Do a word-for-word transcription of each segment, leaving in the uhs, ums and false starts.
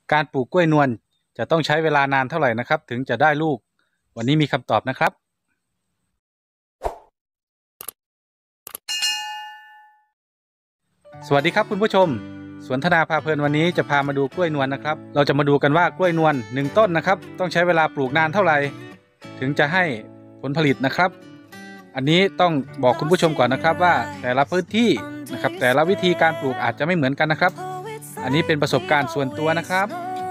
การปลูกกล้วยนวลจะต้องใช้เวลานานเท่าไหร่นะครับถึงจะได้ลูกวันนี้มีคำตอบนะครับสวัสดีครับคุณผู้ชมสวนธนาพาเพลินวันนี้จะพามาดูกล้วยนวลนะครับเราจะมาดูกันว่ากล้วยนวลหนึ่งต้นนะครับต้องใช้เวลาปลูกนานเท่าไหร่ถึงจะให้ผลผลิตนะครับอันนี้ต้องบอกคุณผู้ชมก่อนนะครับว่าแต่ละพื้นที่นะครับแต่ละวิธีการปลูกอาจจะไม่เหมือนกันนะครับอันนี้เป็นประสบการณ์ส่วนตัวนะครับ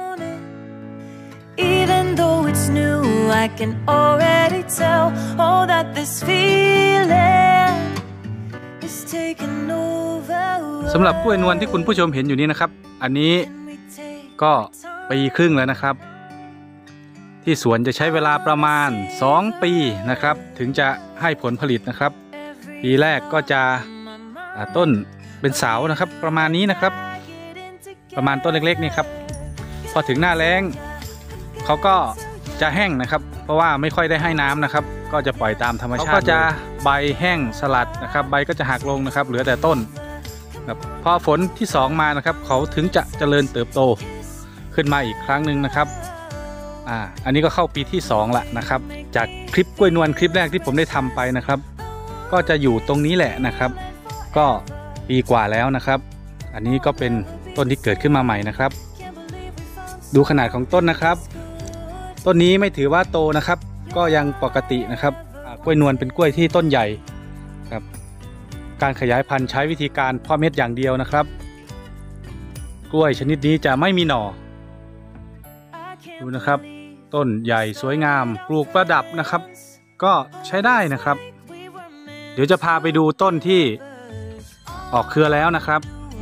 Even though it's new, I can already tell oh that this feeling is taking over สำหรับกล้วยนวลที่คุณผู้ชมเห็นอยู่นี้นะครับอันนี้ก็ปีครึ่งแล้วนะครับที่สวนจะใช้เวลาประมาณสองปีนะครับถึงจะให้ผลผลิตนะครับปีแรกก็จะต้นเป็นเสานะครับประมาณนี้นะครับประมาณต้นเล็กๆนี่ครับพอถึงหน้าแล้งเขาก็จะแห้งนะครับเพราะว่าไม่ค่อยได้ให้น้ำนะครับก็จะปล่อยตามธรรมชาติเขาก็จะใบแห้งสลัดนะครับใบก็จะหักลงนะครับเหลือแต่ต้นพอฝนที่สองมานะครับเขาถึงจะเจริญเติบโตขึ้นมาอีกครั้งหนึ่งนะครับอ่าอันนี้ก็เข้าปีที่สองละนะครับจากคลิปกล้วยนวลคลิปแรกที่ผมได้ทำไปนะครับก็จะอยู่ตรงนี้แหละนะครับก็ปีกว่าแล้วนะครับอันนี้ก็เป็นต้นที่เกิดขึ้นมาใหม่นะครับดูขนาดของต้นนะครับต้นนี้ไม่ถือว่าโตนะครับก็ยังปกตินะครับกล้วยนวลเป็นกล้วยที่ต้นใหญ่ครับการขยายพันธุ์ใช้วิธีการเพาะเม็ดอย่างเดียวนะครับกล้วยชนิดนี้จะไม่มีหน่อดูนะครับต้นใหญ่สวยงามปลูกประดับนะครับก็ใช้ได้นะครับเดี๋ยวจะพาไปดูต้นที่ออกเครือแล้วนะครับ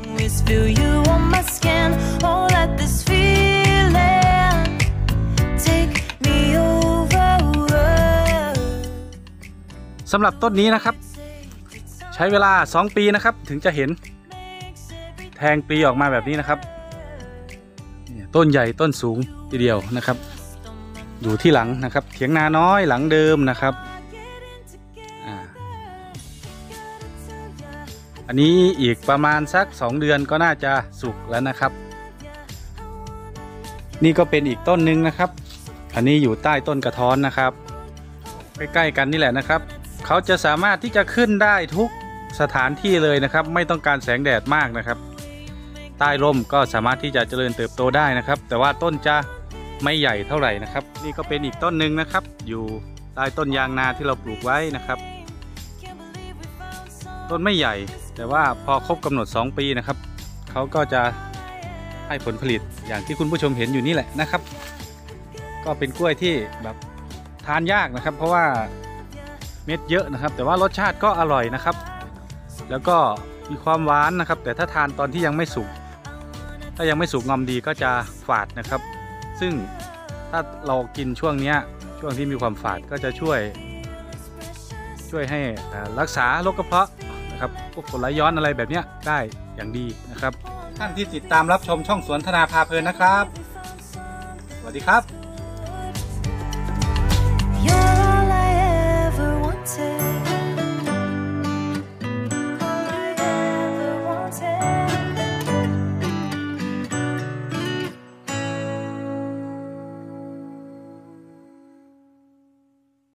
สำหรับต้นนี้นะครับใช้เวลาสองปีนะครับถึงจะเห็นแทงปลีออกมาแบบนี้นะครับต้นใหญ่ต้นสูงทีเดียวนะครับอยู่ที่หลังนะครับเถียงนาน้อยหลังเดิมนะครับอ่าอันนี้อีกประมาณสักสองเดือนก็น่าจะสุกแล้วนะครับนี่ก็เป็นอีกต้นหนึ่งนะครับอันนี้อยู่ใต้ต้นกระท้อนนะครับใกล้ๆกันนี่แหละนะครับเขาจะสามารถที่จะขึ้นได้ทุกสถานที่เลยนะครับไม่ต้องการแสงแดดมากนะครับใต้ร่มก็สามารถที่จะเจริญเติบโตได้นะครับแต่ว่าต้นจะไม่ใหญ่เท่าไหร่นะครับนี่ก็เป็นอีกต้นหนึ่งนะครับอยู่ใต้ต้นยางนาที่เราปลูกไว้นะครับต้นไม่ใหญ่แต่ว่าพอครบกำหนดสองปีนะครับเขาก็จะให้ผลผลิตอย่างที่คุณผู้ชมเห็นอยู่นี่แหละนะครับก็เป็นกล้วยที่แบบทานยากนะครับเพราะว่าเม็ดเยอะนะครับแต่ว่ารสชาติก็อร่อยนะครับแล้วก็มีความหวานนะครับแต่ถ้าทานตอนที่ยังไม่สุกถ้ายังไม่สุกงอมดีก็จะฝาดนะครับซึ่งถ้าเรากินช่วงนี้ช่วงที่มีความฝาดก็จะช่วยช่วยให้รักษาโรคกระเพาะนะครับพวกกรดไหลย้อนอะไรแบบนี้ได้อย่างดีนะครับท่านที่ติดตามรับชมช่องสวนธนาพาเพลินนะครับสวัสดีครับ